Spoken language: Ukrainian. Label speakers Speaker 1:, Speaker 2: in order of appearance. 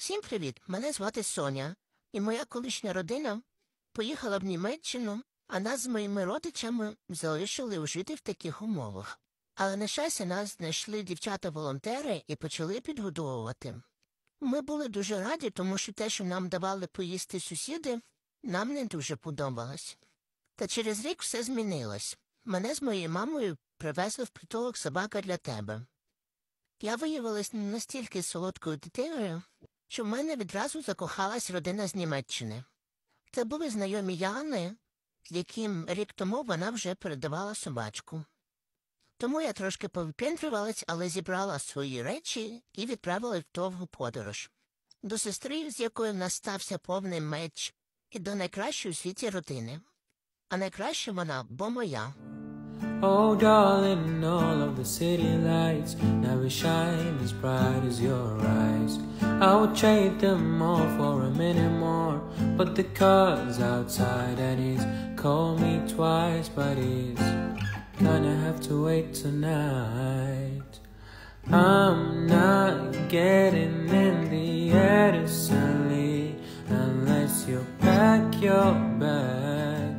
Speaker 1: Всім привіт! Мене звати Соня, і моя колишня родина поїхала в Німеччину, а нас з моїми родичами залишили жити в таких умовах. Але на щастя нас знайшли дівчата-волонтери і почали підгодовувати. Ми були дуже раді, тому що те, що нам давали поїсти сусіди, нам не дуже подобалось. Та через рік все змінилось. Мене з моєю мамою привезли в притулок «Собака для тебе». Я виявилась настільки солодкою дитиною, що в мене відразу закохалась родина з Німеччини. Це були знайомі Яни, яким рік тому вона вже передавала собачку. Тому я трошки повипендрювалась, але зібрала свої речі і відправила в довгу подорож. До сестри, з якою в нас стався повний меч, і до найкращої у світі родини. А найкраща вона, бо моя.
Speaker 2: Oh darling, all of the city lights never shine as bright as your eyes. I would trade them all for a minute more, but the car's outside and he's called me twice, but he's gonna have to wait tonight. I'm not getting in the Edison unless you pack your bag.